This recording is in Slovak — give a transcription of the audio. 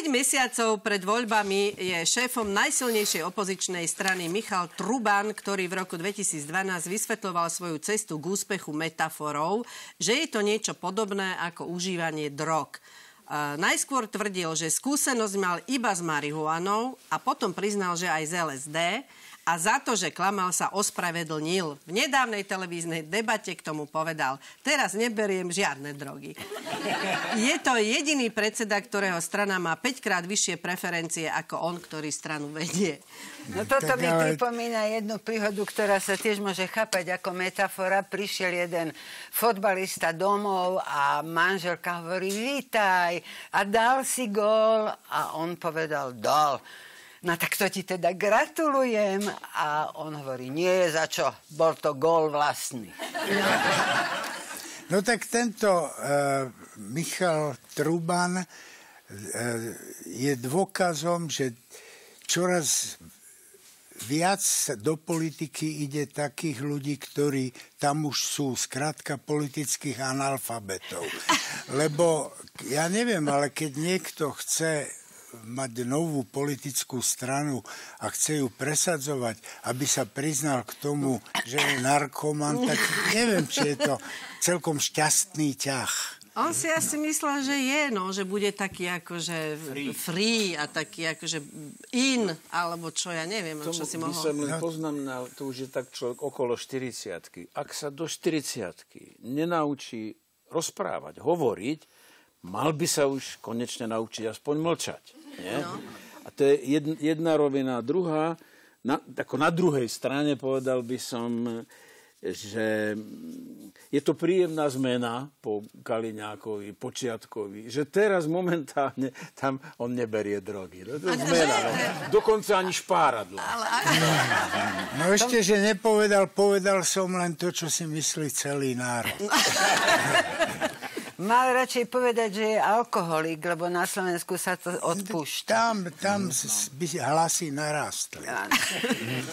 mesiacov pred voľbami je šéfom najsilnejšej opozičnej strany Michal Truban, ktorý v roku 2012 vysvetľoval svoju cestu k úspechu metaforou, že je to niečo podobné ako užívanie drog. Najskôr tvrdil, že skúsenosť mal iba s marihuanou a potom priznal, že aj z LSD. A za to, že klamal, sa ospravedlnil. V nedávnej televíznej debate k tomu povedal: teraz neberiem žiadne drogy. Je to jediný predseda, ktorého strana má 5-krát vyššie preferencie ako on, ktorý stranu vedie. No toto mi pripomína jednu príhodu, ktorá sa tiež môže chápať ako metafora. Prišiel jeden fotbalista domov a manželka hovorí: vítaj, a dal si gól? A on povedal: dal. No tak to ti teda gratulujem. A on hovorí: nie, za čo? Bol to gól vlastný. No tak tento Michal Truban je dôkazom, že čoraz viac do politiky ide takých ľudí, ktorí tam už sú skrátka politických analfabetov. Lebo ja neviem, ale keď niekto chce mať novú politickú stranu a chce ju presadzovať, aby sa priznal k tomu, že je narkoman, tak neviem, či je to celkom šťastný ťah. On si asi myslel, že je, no, že bude taký akože free a taký akože in, alebo čo, ja neviem, čo si mohol. Tomu by som len poznamenal, to už je tak človek okolo 40-ky. Ak sa do 40-ky nenaučí rozprávať, hovoriť, mal by sa už konečne naučiť aspoň mlčať. Nie? No. A to je jedna rovina. Druhá, ako na druhej strane povedal by som, že je to príjemná zmena po Kaliňákovi, Počiatkovi, že teraz momentálne tam on neberie drogy. No, to je zmena. No. Dokonca ani špáradlo. No ešte, že povedal som len to, čo si myslí celý národ. Mal radšej povedať, že je alkoholik, lebo na Slovensku sa to odpúšťa. Tam by hlasy narastli.